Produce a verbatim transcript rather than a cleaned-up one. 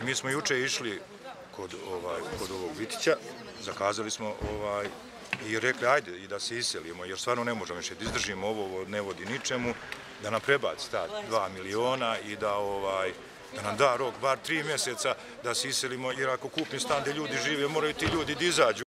mi smo juče išli kod, ovaj, kod ovog Vitića, zakazali smo ovaj, i rekli ajde i da se iselimo, jer stvarno ne možemo više da izdržimo ovo, ovo ne vodi ničemu, da nam prebaci ta dva miliona i da, ovaj, da nam da rok bar tri mjeseca da se iselimo, jer ako kupim stan gde ljudi žive, moraju ti ljudi da izađu.